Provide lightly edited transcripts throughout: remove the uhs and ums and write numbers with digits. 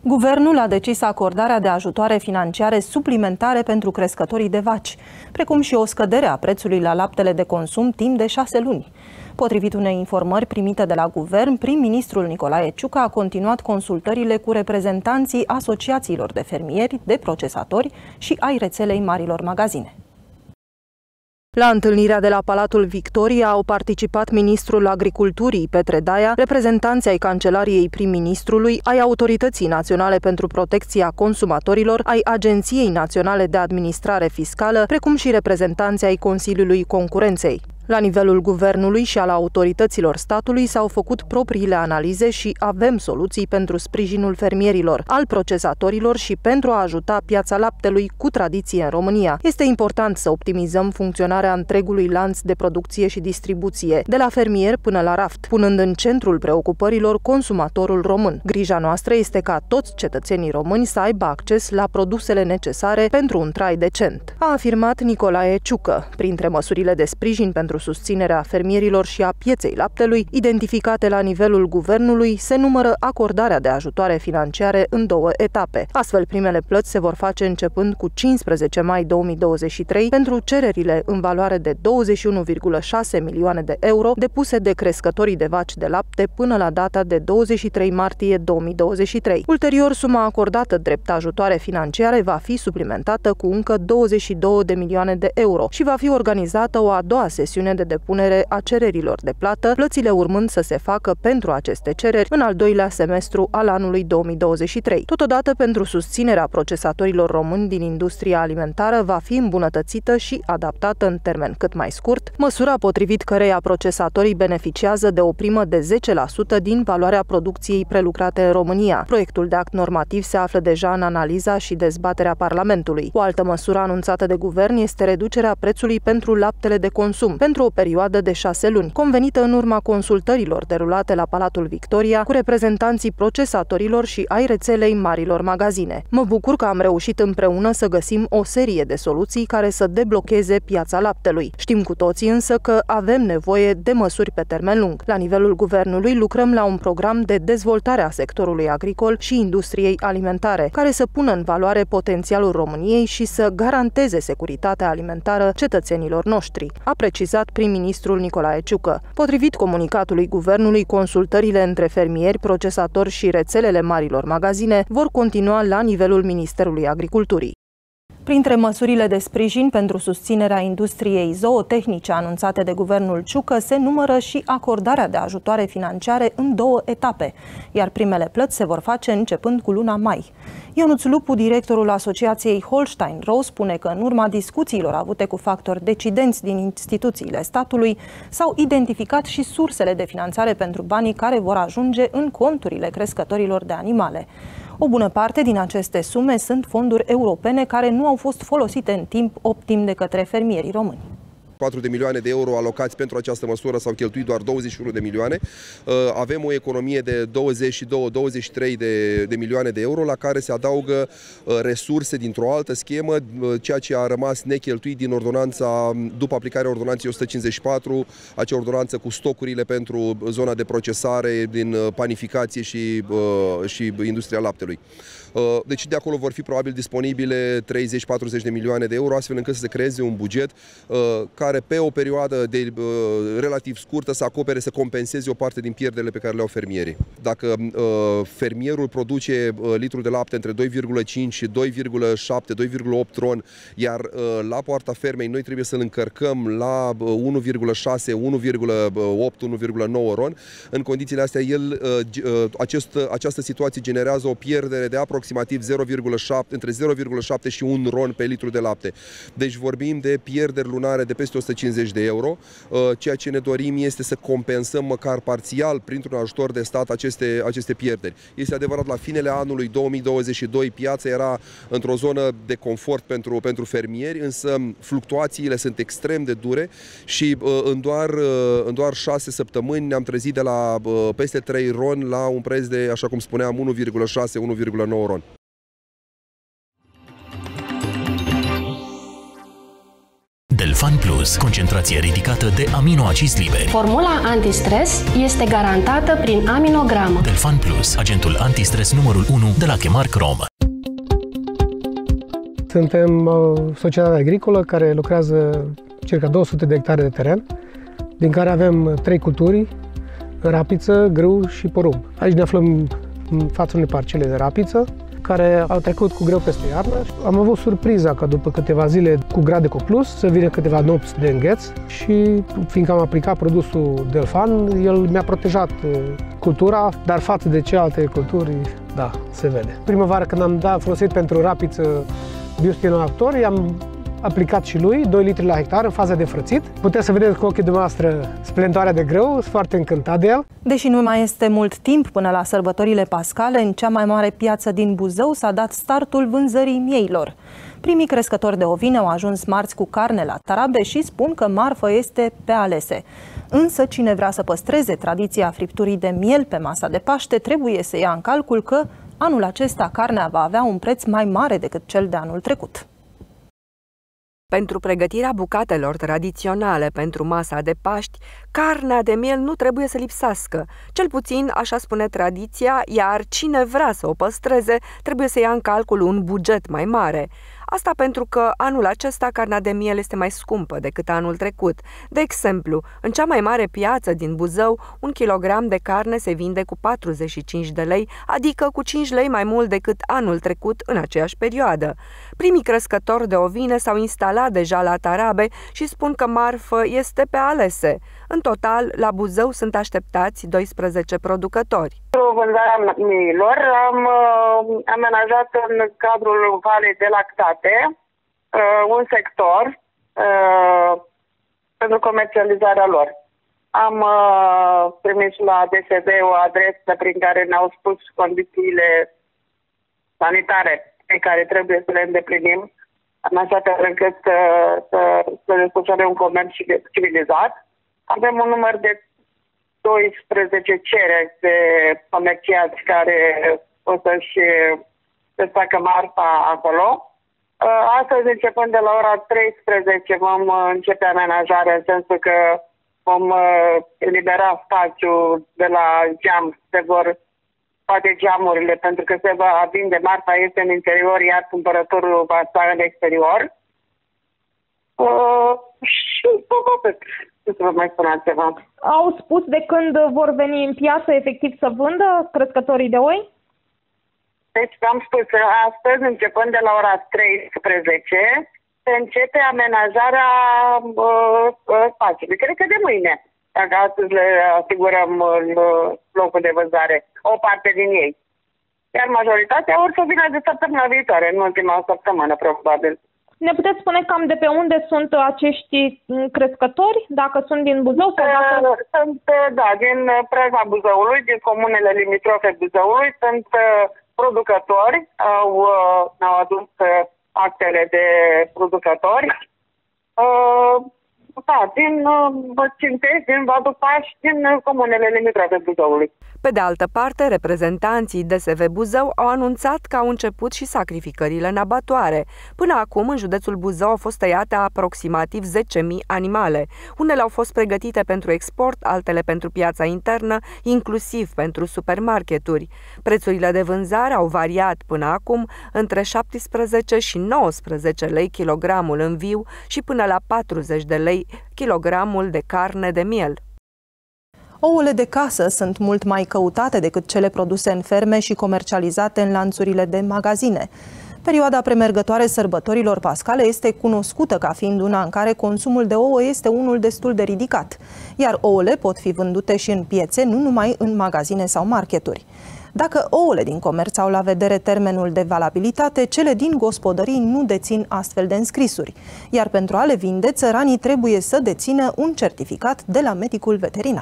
Guvernul a decis acordarea de ajutoare financiare suplimentare pentru crescătorii de vaci, precum și o scădere a prețului la laptele de consum timp de 6 luni. Potrivit unei informări primite de la guvern, prim-ministrul Nicolae Ciucă a continuat consultările cu reprezentanții asociațiilor de fermieri, de procesatori și ai rețelei marilor magazine. La întâlnirea de la Palatul Victoria au participat ministrul Agriculturii, Petre Daia, reprezentanții ai Cancelariei prim-ministrului, ai Autorității Naționale pentru Protecția Consumatorilor, ai Agenției Naționale de Administrare Fiscală, precum și reprezentanții ai Consiliului Concurenței. La nivelul guvernului și al autorităților statului s-au făcut propriile analize și avem soluții pentru sprijinul fermierilor, al procesatorilor și pentru a ajuta piața laptelui cu tradiție în România. Este important să optimizăm funcționarea întregului lanț de producție și distribuție, de la fermier până la raft, punând în centrul preocupărilor consumatorul român. Grija noastră este ca toți cetățenii români să aibă acces la produsele necesare pentru un trai decent, a afirmat Nicolae Ciucă. Printre măsurile de sprijin pentru susținerea fermierilor și a pieței laptelui, identificate la nivelul guvernului, se numără acordarea de ajutoare financiare în 2 etape. Astfel, primele plăți se vor face începând cu 15 mai 2023 pentru cererile în valoare de 21,6 milioane de euro depuse de crescătorii de vaci de lapte până la data de 23 martie 2023. Ulterior, suma acordată drept ajutoare financiare va fi suplimentată cu încă 22 de milioane de euro și va fi organizată o a doua sesiune de depunere a cererilor de plată, plățile urmând să se facă pentru aceste cereri în al doilea semestru al anului 2023. Totodată, pentru susținerea procesatorilor români din industria alimentară va fi îmbunătățită și adaptată în termen cât mai scurt, măsura potrivit căreia procesatorii beneficiază de o primă de 10% din valoarea producției prelucrate în România. Proiectul de act normativ se află deja în analiza și dezbaterea Parlamentului. O altă măsură anunțată de guvern este reducerea prețului pentru laptele de consum, pentru o perioadă de 6 luni, convenită în urma consultărilor derulate la Palatul Victoria cu reprezentanții procesatorilor și ai rețelei marilor magazine. Mă bucur că am reușit împreună să găsim o serie de soluții care să deblocheze piața laptelui. Știm cu toții însă că avem nevoie de măsuri pe termen lung. La nivelul guvernului lucrăm la un program de dezvoltare a sectorului agricol și industriei alimentare, care să pună în valoare potențialul României și să garanteze securitatea alimentară cetățenilor noștri, a precizat prim-ministrul Nicolae Ciucă. Potrivit comunicatului guvernului, consultările între fermieri, procesatori și rețelele marilor magazine vor continua la nivelul Ministerului Agriculturii. Printre măsurile de sprijin pentru susținerea industriei zootehnice anunțate de guvernul Ciucă se numără și acordarea de ajutoare financiare în 2 etape, iar primele plăți se vor face începând cu luna mai. Ionuț Lupu, directorul Asociației Holstein Row, spune că în urma discuțiilor avute cu factori decidenți din instituțiile statului s-au identificat și sursele de finanțare pentru banii care vor ajunge în conturile crescătorilor de animale. O bună parte din aceste sume sunt fonduri europene care nu au fost folosite în timp optim de către fermierii români. 4 de milioane de euro alocați pentru această măsură, s-au cheltuit doar 21 de milioane. Avem o economie de 22-23 de milioane de euro, la care se adaugă resurse dintr-o altă schemă, ceea ce a rămas necheltuit din ordonanța, după aplicarea ordonanței 154, acea ordonanță cu stocurile pentru zona de procesare din panificație și industria laptelui. Deci de acolo vor fi probabil disponibile 30-40 de milioane de euro, astfel încât să se creeze un buget care pe o perioadă relativ scurtă să acopere, să compenseze o parte din pierderile pe care le au fermierii. Dacă fermierul produce litru de lapte între 2,5 și 2,7, 2,8 ron, iar la poarta fermei noi trebuie să-l încărcăm la 1,6, 1,8, 1,9 ron, în condițiile astea această situație generează o pierdere de aproximativ 0,7, între 0,7 și 1 ron pe litru de lapte. Deci vorbim de pierderi lunare de peste 150 de euro. Ceea ce ne dorim este să compensăm măcar parțial printr-un ajutor de stat aceste pierderi. Este adevărat, la finele anului 2022 piața era într-o zonă de confort pentru fermieri, însă fluctuațiile sunt extrem de dure și în doar 6 săptămâni ne-am trezit de la peste 3 ron la un preț de, așa cum spuneam, 1,6-1,9 ron. De Delfan Plus, concentrație ridicată de aminoacizi liberi. Formula antistres este garantată prin aminogramă. Delfan Plus, agentul antistres numărul 1 de la Chemar Crom. Suntem o societate agricolă care lucrează circa 200 de hectare de teren, din care avem 3 culturi, rapiță, grâu și porumb. Aici ne aflăm în fața unei parcele de rapiță, care au trecut cu greu peste iarnă. Am avut surpriza că după câteva zile cu grade cuplus să vină câteva nopți de îngheț și fiindcă am aplicat produsul Delfan, el mi-a protejat cultura, dar față de celelalte culturi, da, se vede. Primăvară când am folosit pentru rapiță biostimulator, i-am aplicat și lui 2 litri la hectar în fază de frățit. Puteți să vedeți cu ochii dumneavoastră splendoarea de grâu, sunt foarte încântat de el. Deși nu mai este mult timp până la sărbătorile pascale, în cea mai mare piață din Buzău s-a dat startul vânzării mieilor. Primii crescători de ovine au ajuns marți cu carne la Tarabe și spun că marfă este pe alese. Însă cine vrea să păstreze tradiția fripturii de miel pe masa de Paște trebuie să ia în calcul că anul acesta carnea va avea un preț mai mare decât cel de anul trecut. Pentru pregătirea bucatelor tradiționale pentru masa de Paști, carnea de miel nu trebuie să lipsească. Cel puțin, așa spune tradiția, iar cine vrea să o păstreze trebuie să ia în calcul un buget mai mare. Asta pentru că anul acesta carnea de miel este mai scumpă decât anul trecut. De exemplu, în cea mai mare piață din Buzău, 1 kilogram de carne se vinde cu 45 de lei, adică cu 5 lei mai mult decât anul trecut în aceeași perioadă. Primii crescători de ovine s-au instalat deja la Tarabe și spun că marfă este pe alese. În total, la Buzău sunt așteptați 12 producători. Pentru vânzarea miilor am amenajat în cadrul Valei de Lactate un sector pentru comercializarea lor. Am trimis la DSV o adresă prin care ne-au spus condițiile sanitare pe care trebuie să le îndeplinim, în așa fel încât să desfășoare un comerț civilizat. Avem un număr de 12 cereri de comercianți care o să-și facă marfa acolo. Astăzi, începând de la ora 13, vom începe amenajarea, în sensul că vom elibera spațiul de la geam, se vor face geamurile, pentru că se va vinde marfa este în interior, iar cumpărătorul va sta în exterior. Și să vă mai spun altceva. Au spus de când vor veni în piață efectiv să vândă crescătorii de oi? Deci am spus că astăzi, începând de la ora 13, se începe amenajarea spațiului. Cred că de mâine, dacă astăzi le asigurăm locul de vânzare, o parte din ei. Iar majoritatea or să vină de săptămâna viitoare, în ultima săptămână, probabil. Ne puteți spune cam de pe unde sunt acești crescători? Dacă sunt din Buzău sau dacă... Sunt, da, din preajma Buzăului, din comunele limitrofe Buzăului, sunt producători, ne-au adus actele de producători. Da, din Cintești, din Vadu Paș, din comunele limitrofe Buzăului. Pe de altă parte, reprezentanții DSV Buzău au anunțat că au început și sacrificările în abatoare. Până acum, în județul Buzău au fost tăiate aproximativ 10.000 animale. Unele au fost pregătite pentru export, altele pentru piața internă, inclusiv pentru supermarketuri. Prețurile de vânzare au variat până acum între 17 și 19 lei kilogramul în viu și până la 40 de lei kilogramul de carne de miel. Ouăle de casă sunt mult mai căutate decât cele produse în ferme și comercializate în lanțurile de magazine. Perioada premergătoare sărbătorilor pascale este cunoscută ca fiind una în care consumul de ouă este unul destul de ridicat, iar ouăle pot fi vândute și în piețe, nu numai în magazine sau marketuri. Dacă ouăle din comerț au la vedere termenul de valabilitate, cele din gospodării nu dețin astfel de înscrisuri, iar pentru a le vinde, țăranii trebuie să dețină un certificat de la medicul veterinar.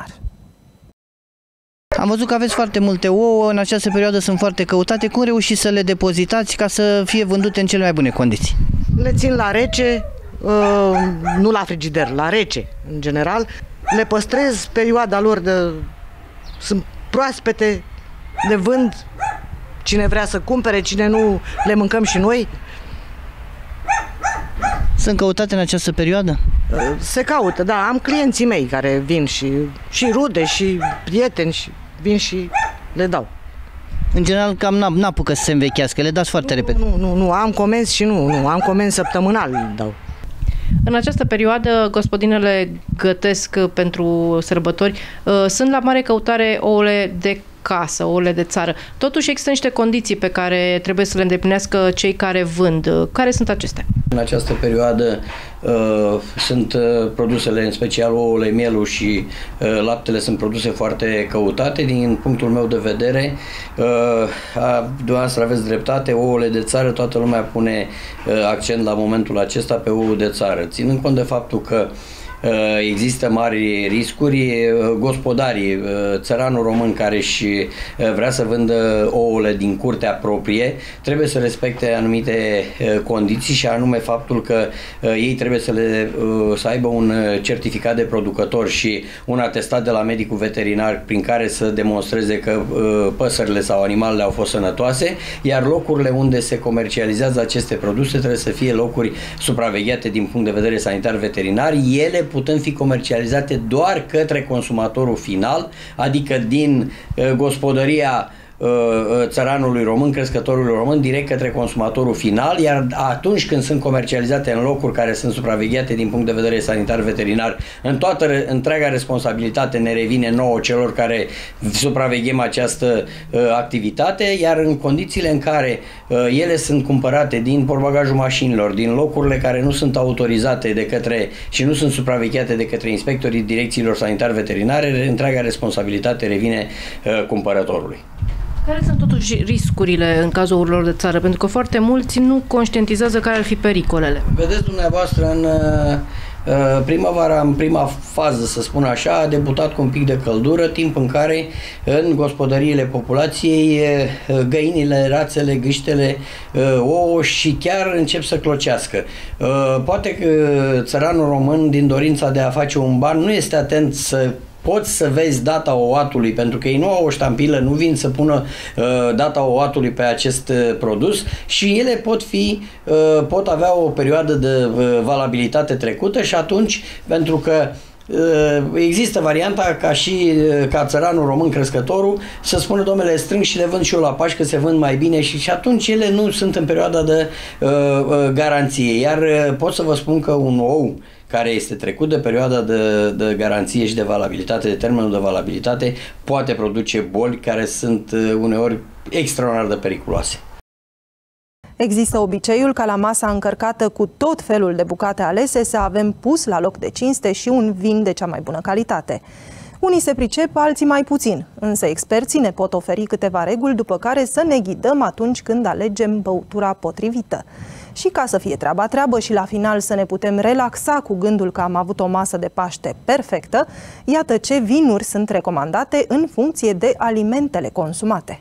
Am văzut că aveți foarte multe ouă, în această perioadă sunt foarte căutate. Cum reușiți să le depozitați ca să fie vândute în cele mai bune condiții? Le țin la rece, nu la frigider, la rece în general. Le păstrez perioada lor, sunt proaspete, le vând cine vrea să cumpere, cine nu le mâncăm și noi. Sunt căutate în această perioadă? Se caută, da. Am clienții mei care vin și rude și prieteni și vin și le dau. În general, cam n-apucă să se învechească, le dați foarte repede. Nu, am comenzi și am comenzi săptămânal, îi dau. În această perioadă, gospodinele gătesc pentru sărbători. Sunt la mare căutare ouăle de casă, ouăle de țară. Totuși există niște condiții pe care trebuie să le îndeplinească cei care vând. Care sunt acestea? În această perioadă sunt produsele, în special ouăle, mielul și laptele, sunt produse foarte căutate. Din punctul meu de vedere, dumneavoastră aveți dreptate, ouăle de țară, toată lumea pune accent la momentul acesta pe ouă de țară. Ținând cont de faptul că există mari riscuri, gospodarii, țăranul român care își vrea să vândă ouăle din curtea proprie, trebuie să respecte anumite condiții și anume faptul că ei trebuie să aibă un certificat de producător și un atestat de la medicul veterinar prin care să demonstreze că păsările sau animalele au fost sănătoase, iar locurile unde se comercializează aceste produse trebuie să fie locuri supravegheate din punct de vedere sanitar veterinar, ele putând fi comercializate doar către consumatorul final, adică din gospodăria țăranului român, crescătorului român, direct către consumatorul final, iar atunci când sunt comercializate în locuri care sunt supravegheate din punct de vedere sanitar veterinar, întreaga responsabilitate ne revine nouă celor care supraveghem această activitate, iar în condițiile în care ele sunt cumpărate din portbagajul mașinilor, din locurile care nu sunt autorizate de către și nu sunt supravegheate de către inspectorii direcțiilor sanitar veterinare, întreaga responsabilitate revine cumpărătorului. Care sunt totuși riscurile în cazul ouălor de țară? Pentru că foarte mulți nu conștientizează care ar fi pericolele. Vedeți dumneavoastră, în primăvara, în prima fază, să spun așa, a debutat cu un pic de căldură, timp în care în gospodăriile populației găinile, rațele, gâștele, ouă și chiar încep să clocească. Poate că țăranul român, din dorința de a face un ban, nu este atent să poți să vezi data ouatului, pentru că ei nu au o ștampilă, nu vin să pună data ouatului pe acest produs și ele pot avea o perioadă de valabilitate trecută și atunci, pentru că există varianta ca țăranul român, crescătorul, să spună, domnule, strâng și le vând și eu la Paști, că se vând mai bine și atunci ele nu sunt în perioada de garanție. Iar pot să vă spun că un ou care este trecut de perioada de garanție și de valabilitate, de termenul de valabilitate, poate produce boli care sunt uneori extraordinar de periculoase. Există obiceiul ca la masa încărcată cu tot felul de bucate alese să avem pus la loc de cinste și un vin de cea mai bună calitate. Unii se pricep, alții mai puțin, însă experții ne pot oferi câteva reguli după care să ne ghidăm atunci când alegem băutura potrivită. Și ca să fie treaba și la final să ne putem relaxa cu gândul că am avut o masă de Paște perfectă, iată ce vinuri sunt recomandate în funcție de alimentele consumate.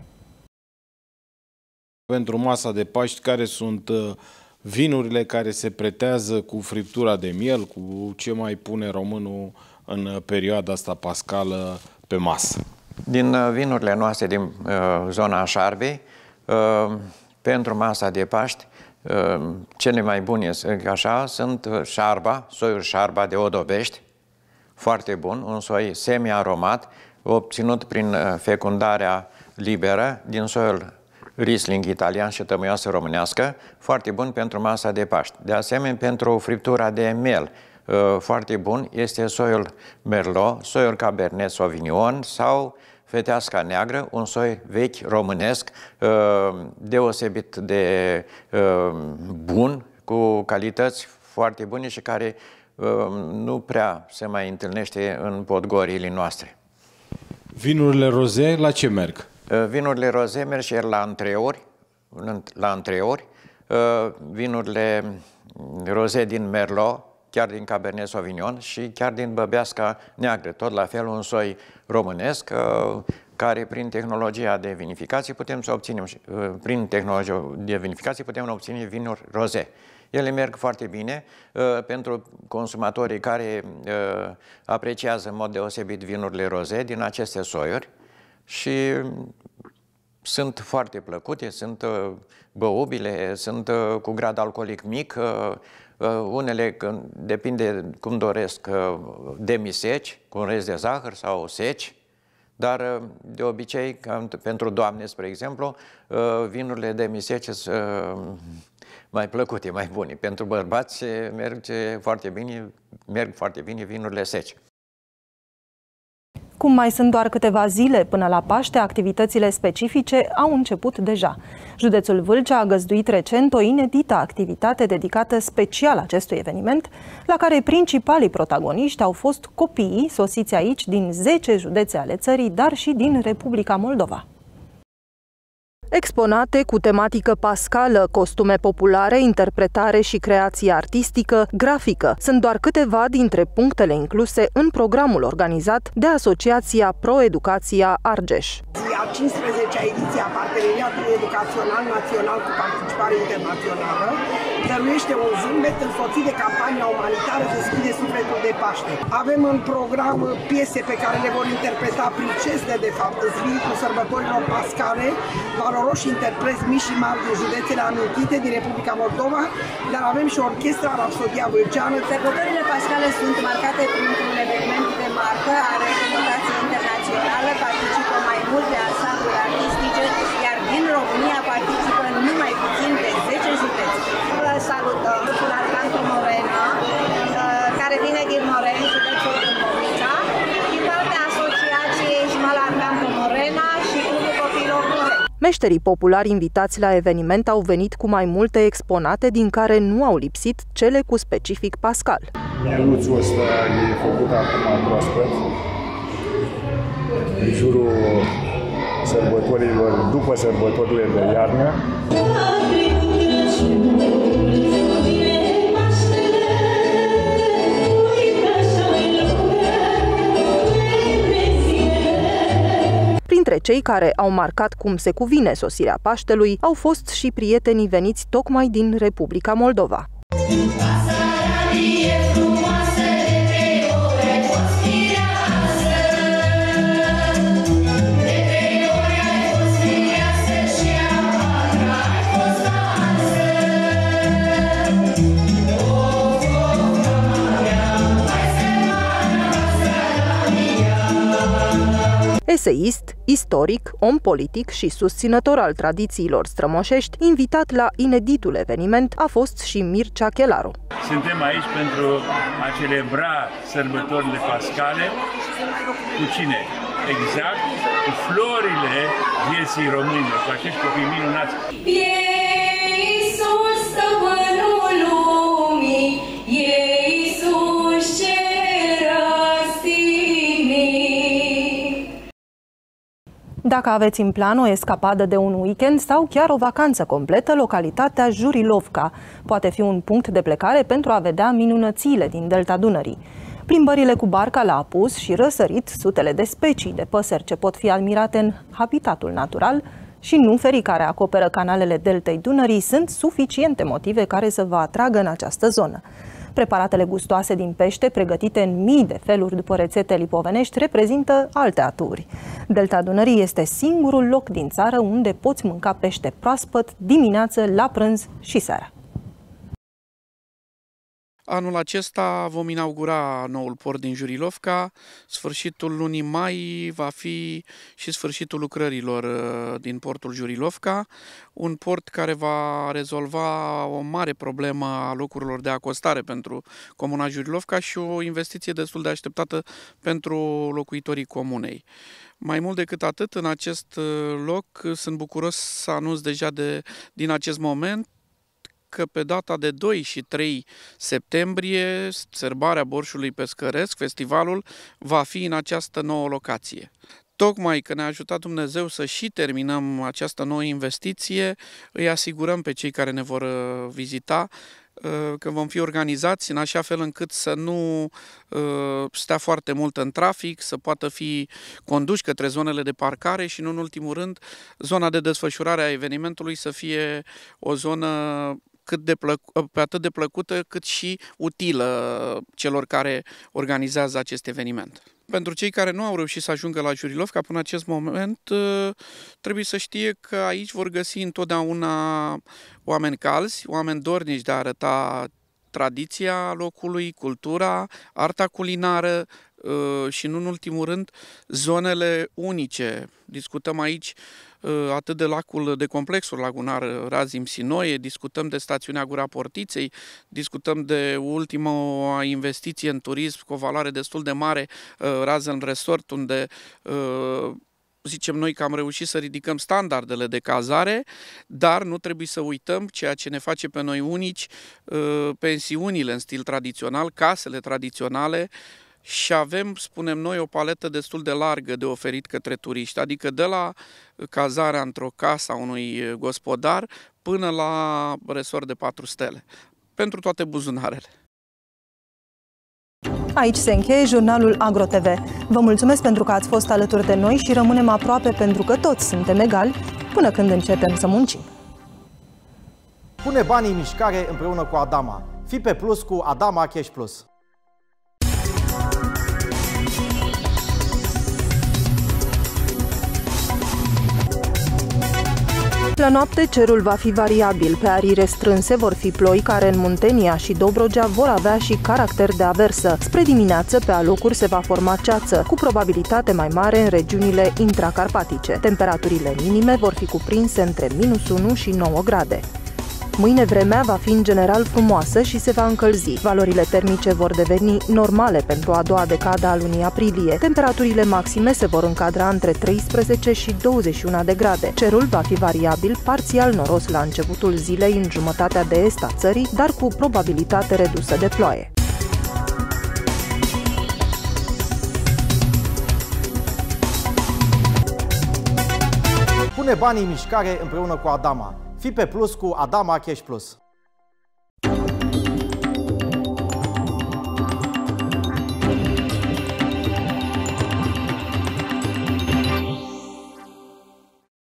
Pentru masa de Paști, care sunt vinurile care se pretează cu friptura de miel, cu ce mai pune românul în perioada asta pascală pe masă? Din vinurile noastre din zona Șarbei, pentru masa de Paști, cele mai bune, așa, sunt șarba, soiul șarba de Odobești, foarte bun, un soi semi-aromat, obținut prin fecundarea liberă din soiul Riesling italian și tămâioasă românească, foarte bun pentru masa de Paști. De asemenea, pentru friptura de miel, foarte bun este soiul Merlot, soiul Cabernet Sauvignon sau feteasca neagră, un soi vechi românesc, deosebit de bun, cu calități foarte bune și care nu prea se mai întâlnește în podgoriile noastre. Vinurile roze la ce merg? Vinurile roze merg și la întreori, vinurile roze din Merlot, chiar din Cabernet Sauvignon și chiar din băbeasca neagră, tot la fel un soi românesc, care prin tehnologia de vinificație putem să obținem, obține vinuri roze. Ele merg foarte bine pentru consumatorii care apreciază în mod deosebit vinurile roze din aceste soiuri și sunt foarte plăcute, sunt băubile, sunt cu grad alcoolic mic, Unele, depinde cum doresc, demiseci, cu un rest de zahăr sau seci, dar de obicei, pentru doamne, spre exemplu, vinurile demisece sunt mai plăcute, mai bune. Pentru bărbați merg foarte bine vinurile seci. Cum mai sunt doar câteva zile până la Paște, activitățile specifice au început deja. Județul Vâlcea a găzduit recent o inedită activitate dedicată special acestui eveniment, la care principalii protagoniști au fost copiii sosiți aici din 10 județe ale țării, dar și din Republica Moldova. Exponate cu tematică pascală, costume populare, interpretare și creație artistică, grafică, sunt doar câteva dintre punctele incluse în programul organizat de Asociația Pro-Educația Argeș. A 15-a ediție a Parteneriatului Educațional Național cu participare internațională dăruiește un zâmbet însoțit de campania umanitară Deschide sufletul de Paște. Avem în program piese pe care le vor interpreta princesele, de fapt, în spiritul sărbătorilor pascale, valoroși interpreți mici și mari din județele amintite din Republica Moldova, dar avem și orchestra Rapsodia Vâlceană. Sărbătorile pascale sunt marcate printr-un eveniment de marcă, are reputație internațională, participă mai multe ansambluri artistice, iar din România participă numai puțin de 10 județe. Salutăm cu Arcantul Morena, care vine din Moreni, județul Dâmbovița, din partea asociației Șmal Arcantul Morena și Clubul Copiilor Moreni. Meșterii populari invitați la eveniment au venit cu mai multe exponate, din care nu au lipsit cele cu specific pascal. Mieluțul ăsta e făcut acum proaspăt, în jurul sărbătorilor, după sărbătorile de iarnă. Printre cei care au marcat cum se cuvine sosirea Paștelui au fost și prietenii veniți tocmai din Republica Moldova. Eseist, istoric, om politic și susținător al tradițiilor strămoșești, invitat la ineditul eveniment a fost și Mircea Chelaru. Suntem aici pentru a celebra sărbătorile pascale. Cu cine? Exact, cu florile vieții românilor, cu acești copii minunați. E Iisus, stăpânul lumii, e Iisus cel răstignit. Dacă aveți în plan o escapadă de un weekend sau chiar o vacanță completă, localitatea Jurilovca poate fi un punct de plecare pentru a vedea minunățile din delta Dunării. Plimbările cu barca la apus și răsărit, sutele de specii de păsări ce pot fi admirate în habitatul natural și nuferii care acoperă canalele deltei Dunării sunt suficiente motive care să vă atragă în această zonă. Preparatele gustoase din pește, pregătite în mii de feluri după rețete lipovenești, reprezintă alte aturi. Delta Dunării este singurul loc din țară unde poți mânca pește proaspăt dimineață, la prânz și seara. Anul acesta vom inaugura noul port din Jurilovca. Sfârșitul lunii mai va fi și sfârșitul lucrărilor din portul Jurilovca, un port care va rezolva o mare problemă a locurilor de acostare pentru comuna Jurilovca și o investiție destul de așteptată pentru locuitorii comunei. Mai mult decât atât, în acest loc sunt bucuros să anunț deja din acest moment că pe data de 2 și 3 septembrie, sărbarea borșului pescăresc, festivalul, va fi în această nouă locație. Tocmai că ne-a ajutat Dumnezeu să și terminăm această nouă investiție, îi asigurăm pe cei care ne vor vizita că vom fi organizați în așa fel încât să nu stea foarte mult în trafic, să poată fi conduși către zonele de parcare și, nu în ultimul rând, zona de desfășurare a evenimentului să fie o zonă pe atât de plăcută cât și utilă celor care organizează acest eveniment. Pentru cei care nu au reușit să ajungă la Jurilovca până acest moment, trebuie să știe că aici vor găsi întotdeauna oameni calzi, oameni dornici de a arăta tradiția locului, cultura, arta culinară și, nu în ultimul rând, zonele unice. Discutăm aici atât de lacul, de complexul lagunar Razim-Sinoie, discutăm de stațiunea Gura Portiței, discutăm de ultima investiție în turism cu o valoare destul de mare, Razen Resort, unde zicem noi că am reușit să ridicăm standardele de cazare, dar nu trebuie să uităm ceea ce ne face pe noi unici, pensiunile în stil tradițional, casele tradiționale, și avem, spunem noi, o paletă destul de largă de oferit către turiști, adică de la cazarea într-o casă a unui gospodar până la resort de 4 stele, pentru toate buzunarele. Aici se încheie jurnalul AgroTV. Vă mulțumesc pentru că ați fost alături de noi și rămânem aproape pentru că toți suntem egali până când începem să muncim. Pune banii în mișcare împreună cu Adama. Fii pe plus cu Adama Cash Plus. La noapte, cerul va fi variabil. Pe arii restrânse vor fi ploi care în Muntenia și Dobrogea vor avea și caracter de aversă. Spre dimineață, pe alocuri se va forma ceață, cu probabilitate mai mare în regiunile intracarpatice. Temperaturile minime vor fi cuprinse între -1 și 9 grade. Mâine vremea va fi în general frumoasă și se va încălzi. Valorile termice vor deveni normale pentru a doua decadă a lunii aprilie. Temperaturile maxime se vor încadra între 13 și 21 de grade. Cerul va fi variabil, parțial noros la începutul zilei în jumătatea de est a țării, dar cu probabilitate redusă de ploaie. Pune banii în mișcare împreună cu Adama. Fii pe plus cu Adama Cash Plus.